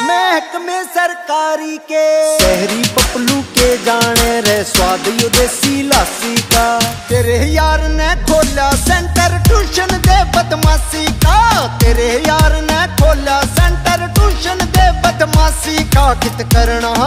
महकमे सरकारी के शहरी पपलू के जाने रे स्वाद यो देसी लासी का। तेरे यार ने खोला सेंटर ट्यूशन दे बदमाशी का। तेरे यार ने खोला सेंटर ट्यूशन दे बदमाशी का। कित करना